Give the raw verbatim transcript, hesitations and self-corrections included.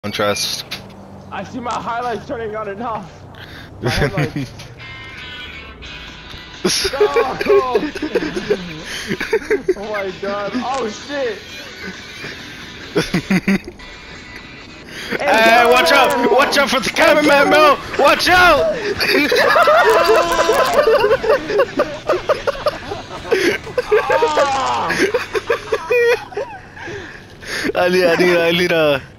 Don't trust. I see my highlights turning on and off. My highlights. No! Oh my god. Oh shit! Hey, hey watch out! Watch out for the cameraman, bro! Watch out! Ali, Ali, Ali, Ali.